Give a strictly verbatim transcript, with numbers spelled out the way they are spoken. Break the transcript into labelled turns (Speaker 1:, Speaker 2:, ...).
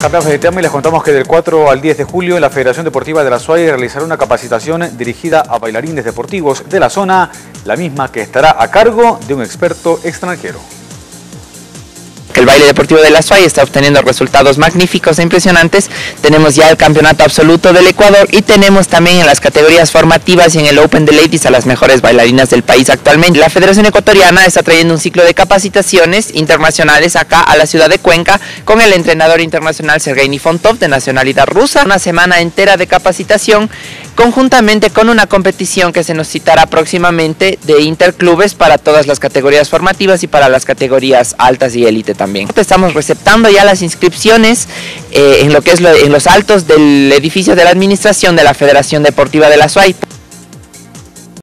Speaker 1: Cambiamos de tema y les contamos que del cuatro al diez de julio la Federación Deportiva de la SUAY realizará una capacitación dirigida a bailarines deportivos de la zona, la misma que estará a cargo de un experto extranjero.
Speaker 2: El baile deportivo de la SUAY está obteniendo resultados magníficos e impresionantes. Tenemos ya el campeonato absoluto del Ecuador y tenemos también en las categorías formativas y en el Open de Ladies a las mejores bailarinas del país actualmente. La Federación Ecuatoriana está trayendo un ciclo de capacitaciones internacionales acá a la ciudad de Cuenca con el entrenador internacional Sergei Nifontov de nacionalidad rusa. Una semana entera de capacitación conjuntamente con una competición que se nos citará próximamente de interclubes para todas las categorías formativas y para las categorías altas y élite también. Estamos receptando ya las inscripciones eh, en lo que es lo, en los altos del edificio de la administración de la Federación Deportiva de la SUAY.